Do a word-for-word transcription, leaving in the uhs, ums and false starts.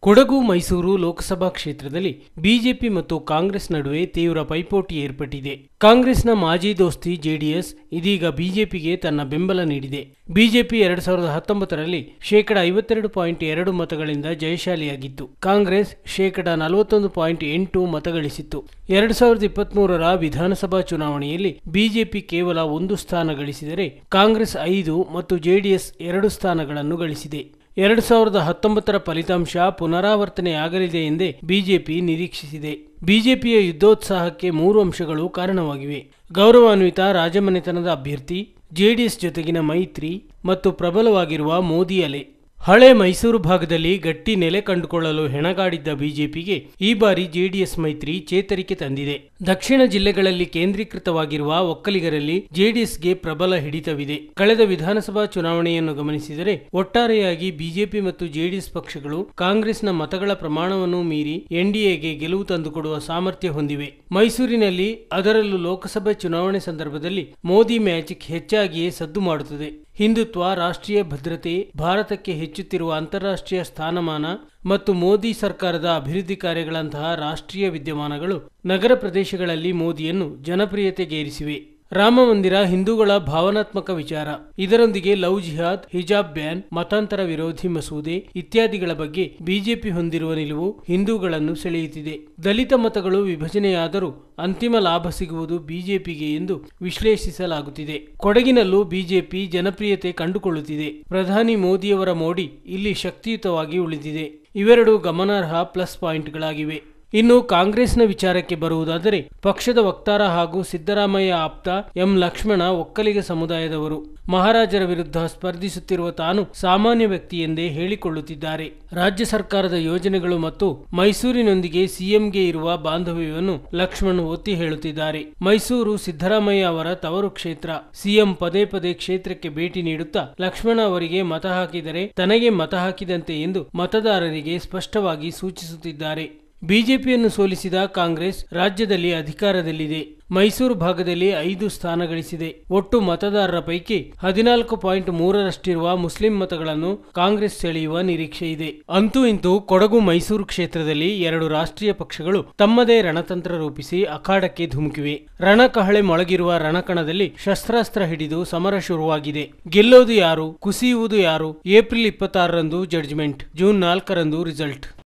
ಕೊಡಗು ಮೈಸೂರು ಲೋಕಸಭಾ ಕ್ಷೇತ್ರದಲ್ಲಿ ಬಿಜೆಪಿ ಮತ್ತು ಕಾಂಗ್ರೆಸ್ ನಡುವೆ ತೀವ್ರ ಪೈಪೋಟಿ ಏರ್ಪಟ್ಟಿದೆ. ಕಾಂಗ್ರೆಸ್ನ ಮಾಜಿ ದೋಸ್ತಿ ಜೆಡಿಎಸ್ ಇದೀಗ ಬಿಜೆಪಿಗೆ ತನ್ನ ಬೆಂಬಲ ನೀಡಿದೆ. ಬಿಜೆಪಿ ಎರಡ್ ಸಾವಿರದ ಹತ್ತೊಂಬತ್ತರಲ್ಲಿ ಶೇಕಡ ಐವತ್ತೆರಡು ಪಾಯಿಂಟ್ ಎರಡು ಮತಗಳಿಂದ ಜಯಶಾಲಿಯಾಗಿತ್ತು. ಕಾಂಗ್ರೆಸ್ ಶೇಕಡ ನಲವತ್ತೊಂದು ಪಾಯಿಂಟ್ ಎಂಟು ಮತಗಳಿಸಿತ್ತು. ಎರಡ್ ಸಾವಿರದ ಇಪ್ಪತ್ಮೂರರ ವಿಧಾನಸಭಾ ಚುನಾವಣೆಯಲ್ಲಿ ಬಿಜೆಪಿ ಕೇವಲ ಒಂದು ಸ್ಥಾನ ಗಳಿಸಿದರೆ ಕಾಂಗ್ರೆಸ್ ಐದು ಮತ್ತು ಜೆಡಿಎಸ್ ಎರಡು ಸ್ಥಾನಗಳನ್ನು ಗಳಿಸಿದೆ. ಎರಡು ಸಾವಿರದ ಹತ್ತೊಂಬತ್ತರ ಫಲಿತಾಂಶ ಪುನರಾವರ್ತನೆಯಾಗಲಿದೆ ಎಂದೇ ಬಿಜೆಪಿ ನಿರೀಕ್ಷಿಸಿದೆ. ಬಿಜೆಪಿಯ ಯುದ್ಧೋತ್ಸಾಹಕ್ಕೆ ಮೂರು ಅಂಶಗಳು ಕಾರಣವಾಗಿವೆ: ಗೌರವಾನ್ವಿತ ರಾಜಮನೆತನದ ಅಭ್ಯರ್ಥಿ, ಜೆಡಿಎಸ್ ಜೊತೆಗಿನ ಮೈತ್ರಿ ಮತ್ತು ಪ್ರಬಲವಾಗಿರುವ ಮೋದಿ ಅಲೆ. ಹಳೆ ಮೈಸೂರು ಭಾಗದಲ್ಲಿ ಗಟ್ಟಿ ನೆಲೆ ಕಂಡುಕೊಳ್ಳಲು ಹೆಣಗಾಡಿದ್ದ ಬಿಜೆಪಿಗೆ ಈ ಬಾರಿ ಜೆಡಿಎಸ್ ಮೈತ್ರಿ ಚೇತರಿಕೆ ತಂದಿದೆ. ದಕ್ಷಿಣ ಜಿಲ್ಲೆಗಳಲ್ಲಿ ಕೇಂದ್ರೀಕೃತವಾಗಿರುವ ಒಕ್ಕಲಿಗರಲ್ಲಿ ಜೆಡಿಎಸ್ಗೆ ಪ್ರಬಲ ಹಿಡಿತವಿದೆ. ಕಳೆದ ವಿಧಾನಸಭಾ ಚುನಾವಣೆಯನ್ನು ಗಮನಿಸಿದರೆ ಒಟ್ಟಾರೆಯಾಗಿ ಬಿಜೆಪಿ ಮತ್ತು ಜೆಡಿಎಸ್ ಪಕ್ಷಗಳು ಕಾಂಗ್ರೆಸ್ನ ಮತಗಳ ಪ್ರಮಾಣವನ್ನು ಮೀರಿ ಎನ್ಡಿಎಗೆ ಗೆಲುವು ತಂದುಕೊಡುವ ಸಾಮರ್ಥ್ಯ ಹೊಂದಿವೆ. ಮೈಸೂರಿನಲ್ಲಿ, ಅದರಲ್ಲೂ ಲೋಕಸಭೆ ಚುನಾವಣೆ ಸಂದರ್ಭದಲ್ಲಿ ಮೋದಿ ಮ್ಯಾಜಿಕ್ ಹೆಚ್ಚಾಗಿಯೇ ಸದ್ದು ಮಾಡುತ್ತದೆ. ಹಿಂದುತ್ವ, ರಾಷ್ಟ್ರೀಯ ಭದ್ರತೆ, ಭಾರತಕ್ಕೆ ಹೆಚ್ಚುತ್ತಿರುವ ಅಂತಾರಾಷ್ಟ್ರೀಯ ಸ್ಥಾನಮಾನ ಮತ್ತು ಮೋದಿ ಸರ್ಕಾರದ ಅಭಿವೃದ್ಧಿ ಕಾರ್ಯಗಳಂತಹ ರಾಷ್ಟ್ರೀಯ ವಿದ್ಯಮಾನಗಳು ನಗರ ಪ್ರದೇಶಗಳಲ್ಲಿ ಮೋದಿಯನ್ನು ಜನಪ್ರಿಯತೆಗೇರಿಸಿವೆ. ರಾಮ ಮಂದಿರ ಹಿಂದೂಗಳ ಭಾವನಾತ್ಮಕ ವಿಚಾರ. ಇದರೊಂದಿಗೆ ಲವ್ ಜಿಹಾದ್, ಹಿಜಾಬ್ ಬ್ಯಾನ್, ಮತಾಂತರ ವಿರೋಧಿ ಮಸೂದೆ ಇತ್ಯಾದಿಗಳ ಬಗ್ಗೆ ಬಿಜೆಪಿ ಹೊಂದಿರುವ ನಿಲುವು ಹಿಂದೂಗಳನ್ನು ಸೆಳೆಯುತ್ತಿದೆ. ದಲಿತ ಮತಗಳು ವಿಭಜನೆಯಾದರೂ ಅಂತಿಮ ಲಾಭ ಸಿಗುವುದು ಬಿಜೆಪಿಗೆ ಎಂದು ವಿಶ್ಲೇಷಿಸಲಾಗುತ್ತಿದೆ. ಕೊಡಗಿನಲ್ಲೂ ಬಿಜೆಪಿ ಜನಪ್ರಿಯತೆ ಕಂಡುಕೊಳ್ಳುತ್ತಿದೆ. ಪ್ರಧಾನಿ ಮೋದಿಯವರ ಮೋಡಿ ಇಲ್ಲಿ ಶಕ್ತಿಯುತವಾಗಿ ಉಳಿದಿದೆ. ಇವೆರಡು ಗಮನಾರ್ಹ ಪ್ಲಸ್ ಪಾಯಿಂಟ್ಗಳಾಗಿವೆ. ಇನ್ನು ಕಾಂಗ್ರೆಸ್ನ ವಿಚಾರಕ್ಕೆ ಬರುವುದಾದರೆ, ಪಕ್ಷದ ವಕ್ತಾರ ಹಾಗೂ ಸಿದ್ದರಾಮಯ್ಯ ಆಪ್ತ ಎಂ ಲಕ್ಷ್ಮಣ ಒಕ್ಕಲಿಗ ಸಮುದಾಯದವರು. ಮಹಾರಾಜರ ವಿರುದ್ಧ ಸ್ಪರ್ಧಿಸುತ್ತಿರುವ ತಾನು ಸಾಮಾನ್ಯ ವ್ಯಕ್ತಿ ಎಂದೇ ಹೇಳಿಕೊಳ್ಳುತ್ತಿದ್ದಾರೆ. ರಾಜ್ಯ ಸರ್ಕಾರದ ಯೋಜನೆಗಳು ಮತ್ತು ಮೈಸೂರಿನೊಂದಿಗೆ ಸಿಎಂಗೆ ಇರುವ ಬಾಂಧವ್ಯವನ್ನು ಲಕ್ಷ್ಮಣ್ ಒತ್ತಿ ಹೇಳುತ್ತಿದ್ದಾರೆ. ಮೈಸೂರು ಸಿದ್ದರಾಮಯ್ಯ ಅವರ ತವರು ಕ್ಷೇತ್ರ. ಸಿಎಂ ಪದೇ ಪದೇ ಕ್ಷೇತ್ರಕ್ಕೆ ಭೇಟಿ ನೀಡುತ್ತಾ ಲಕ್ಷ್ಮಣ ಅವರಿಗೆ ಮತ ಹಾಕಿದರೆ ತನಗೆ ಮತ ಹಾಕಿದಂತೆ ಎಂದು ಮತದಾರರಿಗೆ ಸ್ಪಷ್ಟವಾಗಿ ಸೂಚಿಸುತ್ತಿದ್ದಾರೆ. ಬಿಜೆಪಿಯನ್ನು ಸೋಲಿಸಿದ ಕಾಂಗ್ರೆಸ್ ರಾಜ್ಯದಲ್ಲಿ ಅಧಿಕಾರದಲ್ಲಿದೆ. ಮೈಸೂರು ಭಾಗದಲ್ಲಿ ಐದು ಸ್ಥಾನ ಗಳಿಸಿದೆ. ಒಟ್ಟು ಮತದಾರರ ಪೈಕಿ ಹದಿನಾಲ್ಕು ಪಾಯಿಂಟ್ ಮೂರರಷ್ಟಿರುವ ಮುಸ್ಲಿಂ ಮತಗಳನ್ನು ಕಾಂಗ್ರೆಸ್ ಸೆಳೆಯುವ ನಿರೀಕ್ಷೆ ಇದೆ. ಅಂತೂ ಇಂತೂ ಕೊಡಗು ಮೈಸೂರು ಕ್ಷೇತ್ರದಲ್ಲಿ ಎರಡು ರಾಷ್ಟ್ರೀಯ ಪಕ್ಷಗಳು ತಮ್ಮದೇ ರಣತಂತ್ರ ರೂಪಿಸಿ ಅಖಾಡಕ್ಕೆ ಧುಮುಕಿವೆ. ರಣಕಹಳೆ ಮೊಳಗಿರುವ ರಣಕಣದಲ್ಲಿ ಶಸ್ತ್ರಾಸ್ತ್ರ ಹಿಡಿದು ಸಮರ ಶುರುವಾಗಿದೆ. ಗೆಲ್ಲೋದು ಯಾರು, ಕುಸಿಯುವುದು ಯಾರು? ಏಪ್ರಿಲ್ ಇಪ್ಪತ್ತಾರರಂದು ಜಡ್ಜ್ಮೆಂಟ್, ಜೂನ್ ನಾಲ್ಕರಂದು ರಿಸಲ್ಟ್.